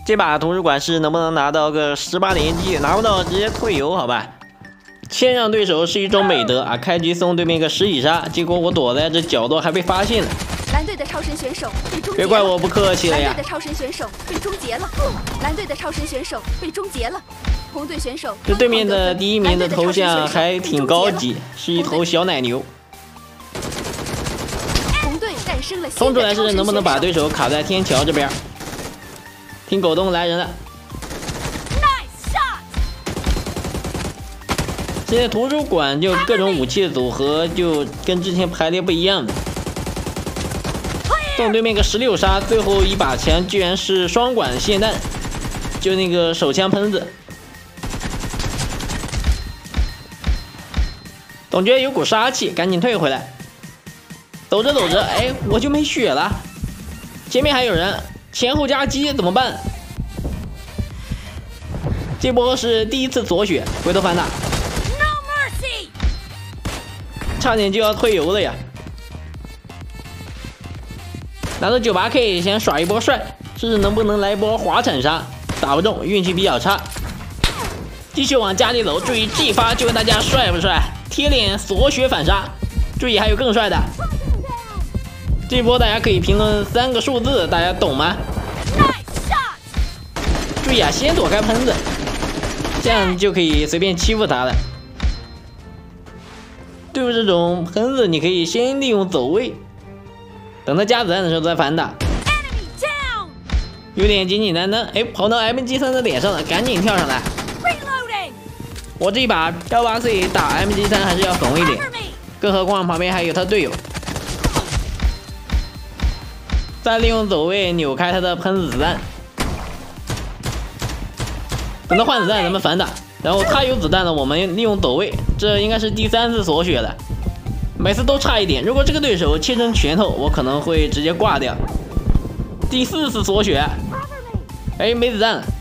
这把图书馆是能不能拿到个18连击？拿不到直接退游，好吧？谦让对手是一种美德啊！开局送对面一个10以杀，结果我躲在这角落还被发现了。 蓝队的超神选手被终结了， 别怪我不客气了呀！ 蓝队的超神选手被终结了，蓝队的超神选手被终结了，红队选手。 这对面的第1名的头像还挺高级，是一头小奶牛。 红队战胜了。 冲出来是能不能把对手卡在天桥这边？听狗洞来人了。现在图书馆就各种武器的组合就跟之前排列不一样的。送对面个16杀，最后一把枪居然是双管霰弹，就那个手枪喷子。总觉得有股杀气，赶紧退回来。走着走着，哎，我就没血了。前面还有人，前后夹击怎么办？这波是第1次左血，回头反打。差点就要退游了呀！拿着98K 先耍一波帅，试试能不能来一波滑铲杀，打不中，运气比较差。继续往家里走，注意这一发就问大家帅不帅？贴脸锁血反杀，注意还有更帅的。这波大家可以评论3个数字，大家懂吗？注意啊，先躲开喷子，这样就可以随便欺负他了。对付这种喷子，你可以先利用走位，等他加子弹的时候再反打，有点简简单单。哎，跑到 MG3 的脸上了，赶紧跳上来。我这一把18C 打 MG3 还是要怂一点，更何况旁边还有他队友。再利用走位扭开他的喷子子弹，等他换子弹咱们反打。然后他有子弹了，我们利用走位，这应该是第3次锁血了，每次都差一点。如果这个对手切成拳头，我可能会直接挂掉。第4次锁血，哎，没子弹了。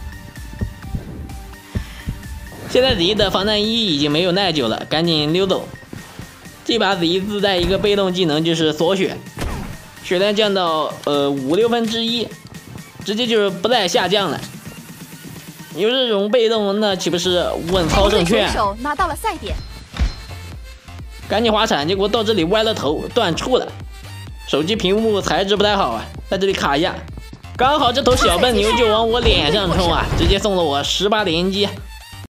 现在子怡的防弹衣已经没有耐久了，赶紧溜走。这把子怡自带一个被动技能，就是锁血，血量降到1/5/6，直接就是不再下降了。有这种被动，那岂不是稳操胜券？ 手拿到了赛点， 赶紧滑铲，结果到这里歪了头，断触了。手机屏幕材质不太好啊，在这里卡一下。刚好这头小笨牛就往我脸上冲啊，直接送了我18连击。